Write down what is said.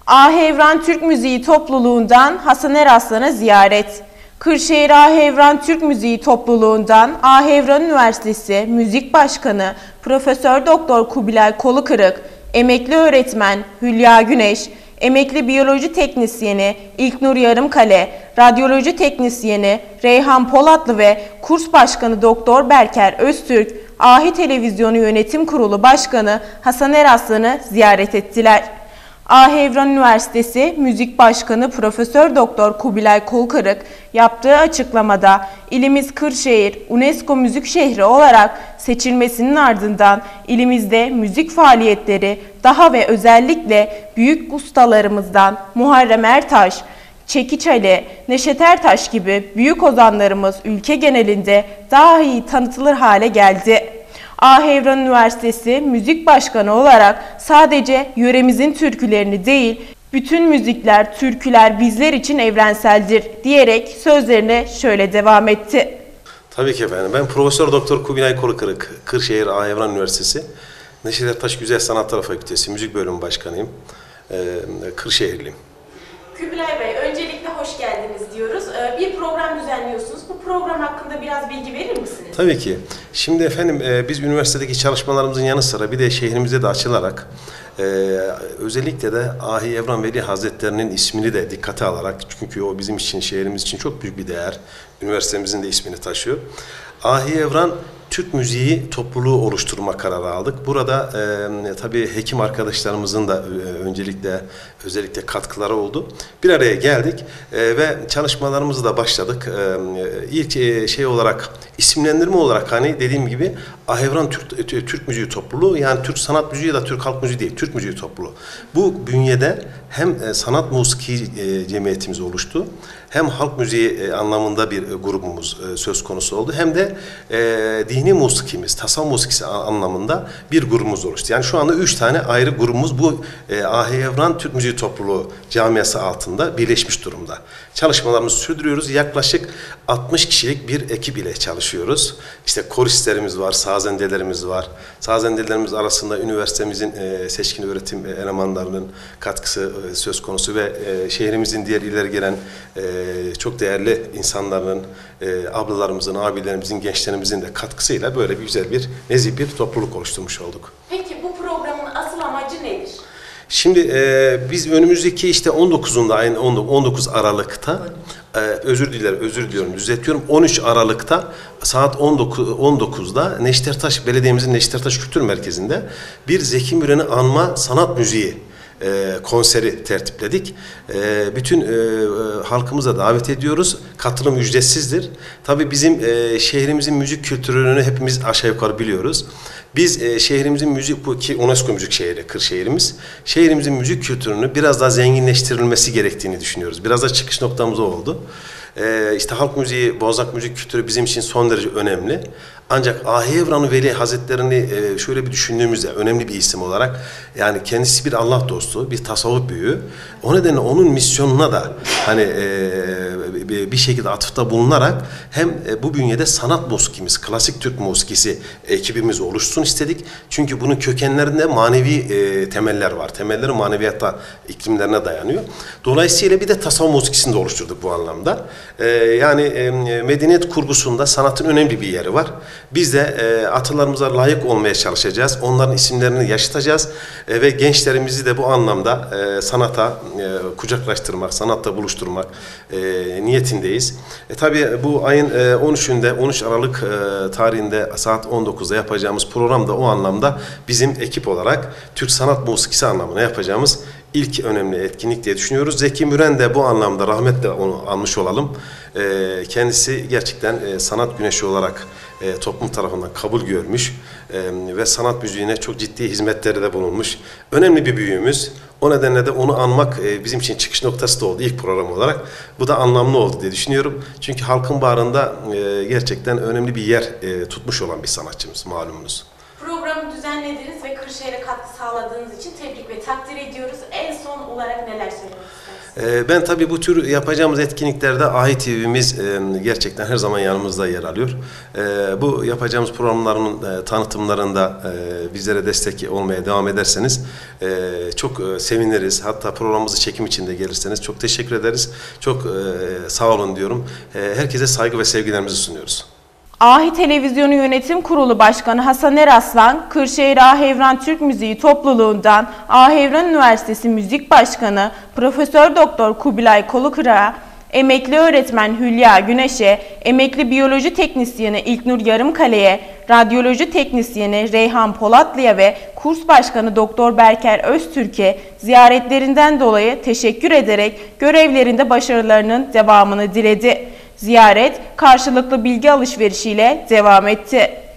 Ahevran Türk Müziği Topluluğundan Hasan Eraslan'a ziyaret. Kırşehir Ahevran Türk Müziği Topluluğundan Ahevran Üniversitesi Müzik Başkanı Profesör Doktor Kubilay Kolukırık, emekli öğretmen Hülya Güneş, emekli biyoloji teknisyeni İlknur Yarımkale, radyoloji teknisyeni Reyhan Polatlı ve kurs başkanı Doktor Berker Öztürk, Ahi Televizyonu Yönetim Kurulu Başkanı Hasan Eraslan'ı ziyaret ettiler. Ahevran Üniversitesi Müzik Başkanı Profesör Doktor Kubilay Kolukırık yaptığı açıklamada ilimiz Kırşehir UNESCO Müzik Şehri olarak seçilmesinin ardından ilimizde müzik faaliyetleri daha ve özellikle büyük ustalarımızdan Muharrem Ertaş, Çekiç Ali, Neşet Ertaş gibi büyük ozanlarımız ülke genelinde daha iyi tanıtılır hale geldi. Ahevran Üniversitesi Müzik Başkanı olarak sadece yöremizin türkülerini değil, bütün müzikler, türküler bizler için evrenseldir diyerek sözlerine şöyle devam etti. Tabii ki efendim. Ben Profesör Doktor Kubilay Kolukırık, Kırşehir Ahevran Üniversitesi Neşet Ertaş Güzel Sanatlar Fakültesi Müzik Bölümü Başkanıyım. Kırşehirliyim. Kubilay Bey, öncelikle hoş geldiniz diyoruz. Bir program düzenliyorsunuz. Bu program hakkında biraz bilgi verir misiniz? Tabii ki. Şimdi efendim biz üniversitedeki çalışmalarımızın yanı sıra bir de şehrimizde de açılarak özellikle de Ahi Evran Veli Hazretleri'nin ismini de dikkate alarak, çünkü o bizim için, şehrimiz için çok büyük bir değer. Üniversitemizin de ismini taşıyor. Ahi Evran Türk Müziği topluluğu oluşturma kararı aldık. Burada tabii hekim arkadaşlarımızın da özellikle katkıları oldu. Bir araya geldik ve çalışmalarımızı da başladık. İlk olarak, isimlendirme olarak hani dediğim gibi Ahevran Türk Müziği Topluluğu, yani Türk Sanat Müziği ya da Türk Halk Müziği değil, Türk Müziği Topluluğu. Bu bünyede hem sanat musiki cemiyetimiz oluştu, hem halk müziği anlamında bir grubumuz söz konusu oldu, hem de dini musikimiz, tasavvuf musikisi anlamında bir grubumuz oluştu. Yani şu anda 3 tane ayrı grubumuz bu Ahi Evran Türk Müziği Topluluğu camiası altında birleşmiş durumda. Çalışmalarımızı sürdürüyoruz. Yaklaşık 60 kişilik bir ekip ile çalışıyoruz. İşte koristlerimiz var, sazendelerimiz var. Sazendelerimiz arasında üniversitemizin seçkin öğretim elemanlarının katkısı söz konusu ve şehrimizin diğer ileri gelen çok değerli insanların, ablalarımızın, abilerimizin, gençlerimizin de katkısıyla böyle bir güzel bir nezih bir topluluk oluşturmuş olduk. Peki bu programın asıl amacı nedir? Şimdi biz önümüzdeki işte 19'unda, aynı 19 Aralık'ta özür diliyorum, düzeltiyorum. 13 Aralık'ta saat 19'da Neşet Ertaş, belediyemizin Neşet Ertaş Kültür Merkezi'nde bir Zeki Müren'i anma sanat müziği konseri tertipledik. Bütün halkımıza davet ediyoruz. Katılım ücretsizdir. Tabii bizim şehrimizin müzik kültürünü hepimiz aşağı yukarı biliyoruz. Biz şehrimizin ki UNESCO müzik şehri Kırşehir'imiz, şehrimizin müzik kültürünü biraz daha zenginleştirilmesi gerektiğini düşünüyoruz. Biraz da çıkış noktamız o oldu. İşte halk müziği, bozlak müzik kültürü bizim için son derece önemli. Ancak Ahi Evran Veli Hazretleri'ni şöyle bir düşündüğümüzde önemli bir isim olarak, yani kendisi bir Allah dostu, bir tasavvuf büyüğü. O nedenle onun misyonuna da hani bir şekilde atıfta bulunarak hem bu bünyede sanat musikimiz, klasik Türk musikisi ekibimiz oluşsun istedik. Çünkü bunun kökenlerinde manevi temeller var. Temelleri maneviyatta iklimlerine dayanıyor. Dolayısıyla bir de tasavvuf musikisini de oluşturduk bu anlamda. Yani medeniyet kurgusunda sanatın önemli bir yeri var. Biz de atalarımıza layık olmaya çalışacağız. Onların isimlerini yaşatacağız ve gençlerimizi de bu anlamda sanata kucaklaştırmak, sanatta buluşturmak niyetindeyiz. Tabii bu ayın 13'ünde, 13 Aralık tarihinde saat 19'da yapacağımız program da o anlamda bizim ekip olarak Türk sanat musikisi anlamına yapacağımız İlk önemli etkinlik diye düşünüyoruz. Zeki Müren de bu anlamda, rahmetle onu anmış olalım. Kendisi gerçekten sanat güneşi olarak toplum tarafından kabul görmüş ve sanat müziğine çok ciddi hizmetleri de bulunmuş. Önemli bir büyüğümüz. O nedenle de onu anmak bizim için çıkış noktası da oldu ilk program olarak. Bu da anlamlı oldu diye düşünüyorum. Çünkü halkın bağrında gerçekten önemli bir yer tutmuş olan bir sanatçımız, malumunuz. Programı düzenlediniz ve Kırşehir'e katkı sağladığınız için tebrik ve takdir ediyoruz. En son olarak neler söylemek istersiniz? Ben tabii bu tür yapacağımız etkinliklerde AHİ TV'miz gerçekten her zaman yanımızda yer alıyor. Bu yapacağımız programların tanıtımlarında bizlere destek olmaya devam ederseniz çok seviniriz. Hatta programımızı çekim için de gelirseniz çok teşekkür ederiz. Çok sağ olun diyorum. Herkese saygı ve sevgilerimizi sunuyoruz. AHİ Televizyonu Yönetim Kurulu Başkanı Hasan Eraslan, Kırşehir Ahevran Türk Müziği Topluluğundan Ahevran Üniversitesi Müzik Başkanı Profesör Doktor Kubilay Kolukırak'a, emekli öğretmen Hülya Güneş'e, emekli biyoloji teknisyeni İlknur Yarımkale'ye, radyoloji teknisyeni Reyhan Polatlı'ya ve kurs başkanı Doktor Berker Öztürk'e ziyaretlerinden dolayı teşekkür ederek görevlerinde başarılarının devamını diledi. Ziyaret karşılıklı bilgi alışverişiyle devam etti.